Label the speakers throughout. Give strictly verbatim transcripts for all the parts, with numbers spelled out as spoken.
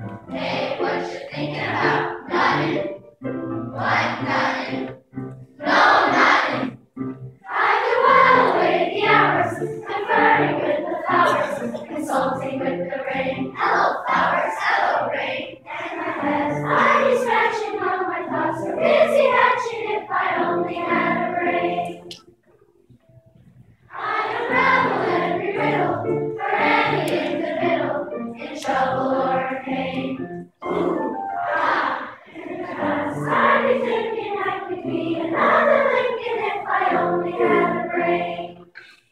Speaker 1: Hey, what you thinking about? Nothing. What? Nothing. No, nothing. I could while away the hours, conferring with the flowers, consulting with the rain. Hello, flowers. Hello, rain. And my head, I'd be scratching all my thoughts are busy hatching if I only had a brain. I unravel every riddle for any individual in trouble or pain. Ooh, ah, and because I'd be thinking I could be another Lincoln if I only had a brain.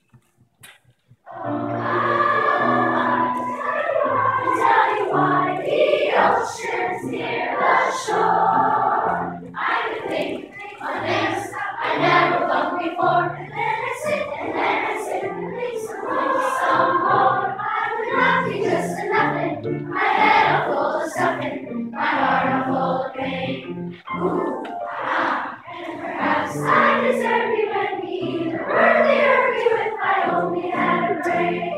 Speaker 1: Oh, I, I tell you why the ocean's near the shore. I could think of things I never thought before, and then I sit and then I sit and think some more, some more. I would not be just a nothing, my head all full of stuffing, my heart all full of pain. Ooh, ah, and perhaps I deserve you and be either worthy or you if I only had a brain.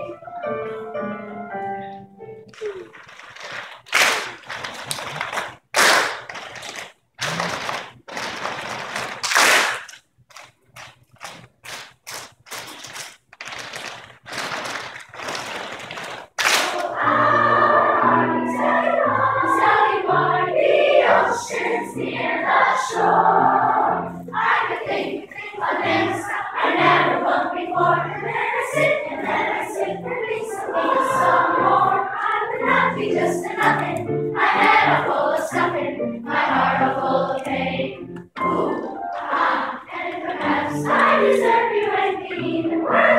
Speaker 1: Oceans near the shore. I could think of things I never felt before, and then I sit and then I sit and think some more, some more. I would not be just a nothing, my head all full of stuffing, my heart all full of pain. Ooh, ah, and perhaps I deserve you and be the world.